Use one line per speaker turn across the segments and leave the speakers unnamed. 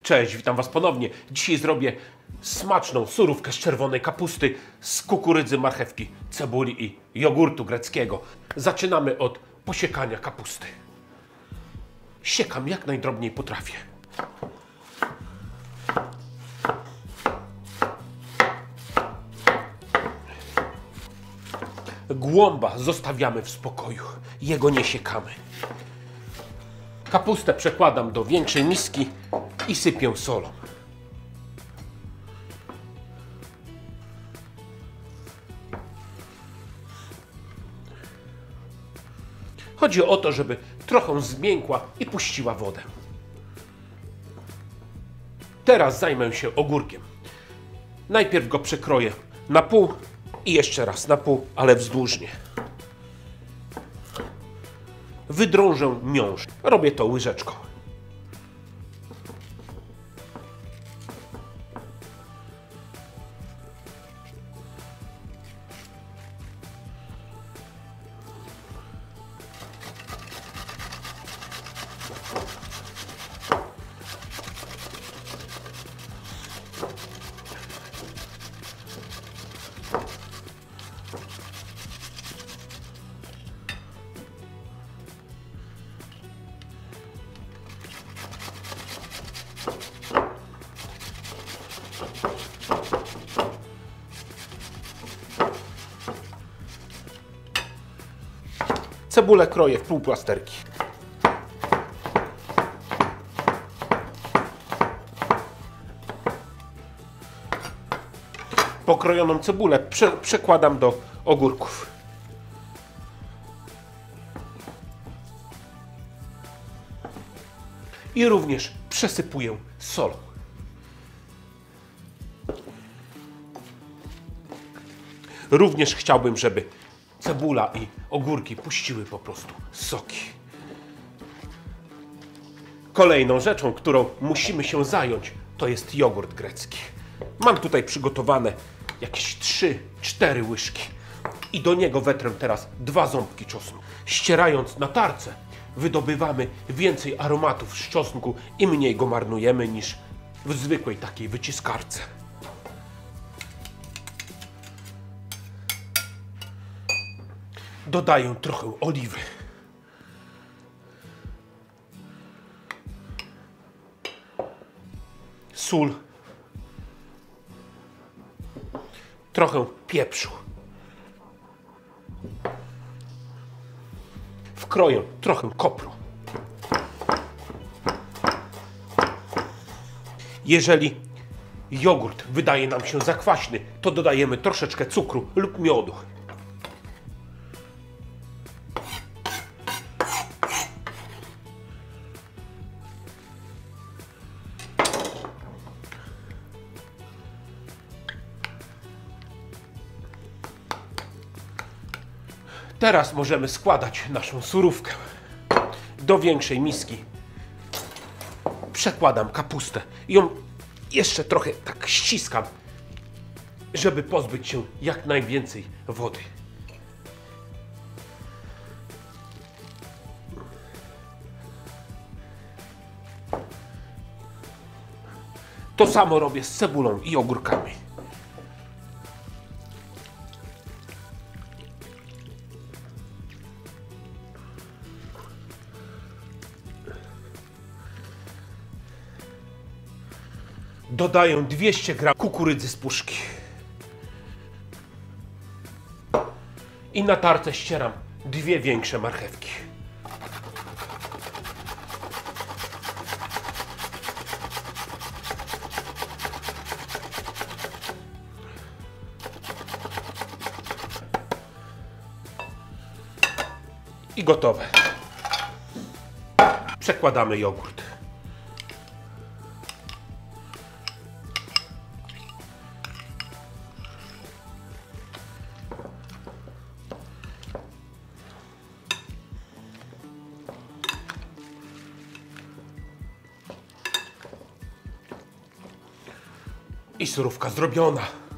Cześć, witam Was ponownie. Dzisiaj zrobię smaczną surówkę z czerwonej kapusty, z kukurydzy, marchewki, cebuli i jogurtu greckiego. Zaczynamy od posiekania kapusty. Siekam jak najdrobniej potrafię. Głąba zostawiamy w spokoju, jego nie siekamy. Kapustę przekładam do większej miski i sypię solą. Chodzi o to, żeby trochę zmiękła i puściła wodę. Teraz zajmę się ogórkiem. Najpierw go przekroję na pół i jeszcze raz na pół, ale wzdłużnie. Wydrążę miąższ. Robię to łyżeczką. Cebulę kroję w półplasterki. Pokrojoną cebulę przekładam do ogórków. I również przesypuję solą. Również chciałbym, żeby cebula i ogórki puściły po prostu soki. Kolejną rzeczą, którą musimy się zająć, to jest jogurt grecki. Mam tutaj przygotowane jakieś 3-4 łyżki i do niego wetrę teraz 2 ząbki czosnku. Ścierając na tarce, wydobywamy więcej aromatów z czosnku i mniej go marnujemy niż w zwykłej takiej wyciskarce. Dodaję trochę oliwy. Sól. Trochę pieprzu. Wkroję trochę kopru. Jeżeli jogurt wydaje nam się za kwaśny, to dodajemy troszeczkę cukru lub miodu. Teraz możemy składać naszą surówkę. Do większej miski przekładam kapustę i ją jeszcze trochę tak ściskam, żeby pozbyć się jak najwięcej wody. To samo robię z cebulą i ogórkami. Dodaję 200 g kukurydzy z puszki. I na tarce ścieram 2 większe marchewki. I gotowe. Przekładamy jogurt. I surówka zrobiona.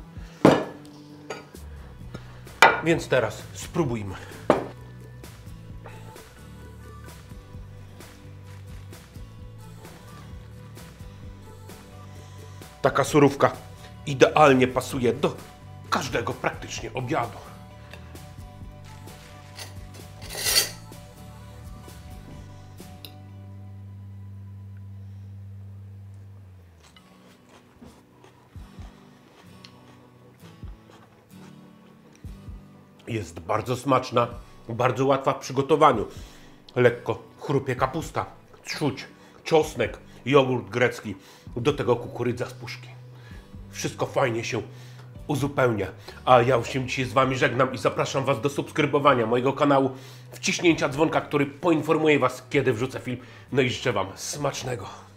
Więc teraz spróbujmy. Taka surówka idealnie pasuje do każdego praktycznie obiadu. Jest bardzo smaczna, bardzo łatwa w przygotowaniu. Lekko chrupie kapusta, trzóć, czosnek, jogurt grecki, do tego kukurydza z puszki. Wszystko fajnie się uzupełnia. A ja już się dzisiaj z Wami żegnam i zapraszam Was do subskrybowania mojego kanału, wciśnięcia dzwonka, który poinformuje Was, kiedy wrzucę film. No i życzę Wam smacznego.